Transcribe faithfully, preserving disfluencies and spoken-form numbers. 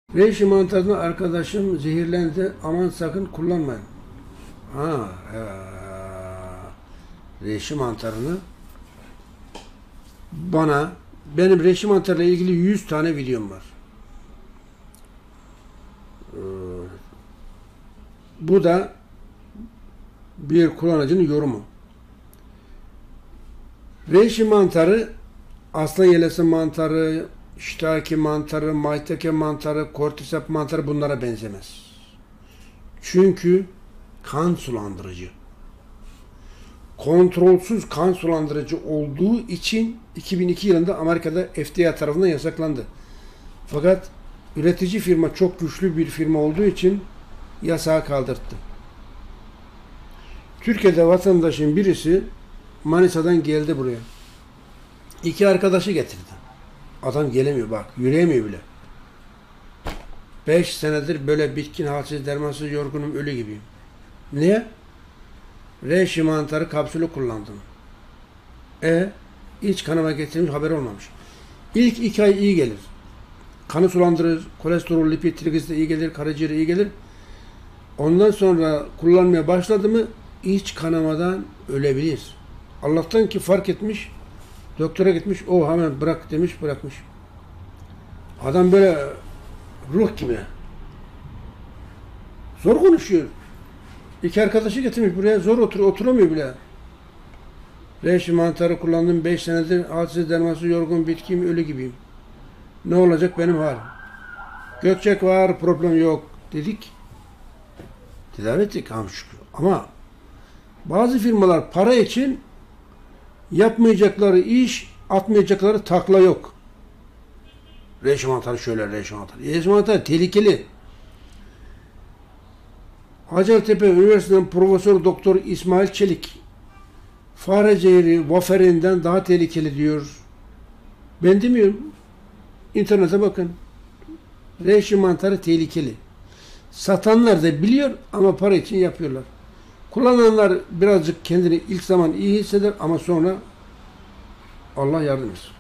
Reishi mantarını arkadaşım zehirlendi. Aman sakın kullanmayın. Ha, ee, reishi mantarını bana, benim reishi mantarıyla ilgili yüz tane videom var. Ee, bu da bir kullanıcının yorumu. Reishi mantarı, aslan yelesi mantarı, shiitake mantarı, maitake mantarı, cordyceps mantarı bunlara benzemez. Çünkü kan sulandırıcı. Kontrolsüz kan sulandırıcı olduğu için iki bin iki yılında Amerika'da F D A tarafından yasaklandı. Fakat üretici firma çok güçlü bir firma olduğu için yasağı kaldırdı. Türkiye'de vatandaşın birisi Manisa'dan geldi buraya. İki arkadaşı getirdi. Adam gelemiyor bak, yürüyemiyor bile. Beş senedir böyle bitkin, halsiz, dermansız, yorgunum, ölü gibiyim. Niye? Reishi mantarı kapsülü kullandım. E iç kanama getirmiş, haber olmamış. İlk iki ay iyi gelir. Kanı sulandırır, kolesterol, lipid, trigliserit iyi gelir, karaciğere iyi gelir. Ondan sonra kullanmaya başladı mı iç kanamadan ölebilir. Allah'tan ki fark etmiş, doktora gitmiş, o hemen bırak demiş, bırakmış. Adam böyle ruh gibi. Zor konuşuyor. İki arkadaşı getirmiş buraya, zor otur oturamıyor bile. Reishi mantarı kullandım beş senedir, halsiz, dermansız, yorgun, bitkiyim, ölü gibiyim. Ne olacak benim halim? Gökçek var, problem yok dedik. Tedavi ettik hamşık. Ama bazı firmalar para için yapmayacakları iş, atmayacakları takla yok. Reishi mantarı şöyle, reishi mantarı. Reishi mantarı tehlikeli. Hacettepe Üniversitesi'nden Profesör Doktor İsmail Çelik, fare zehri varfarinden daha tehlikeli diyor. Ben demiyorum. İnternete bakın. Reishi mantarı tehlikeli. Satanlar da biliyor ama para için yapıyorlar. Kullananlar birazcık kendini ilk zaman iyi hisseder ama sonra Allah yardım etsin.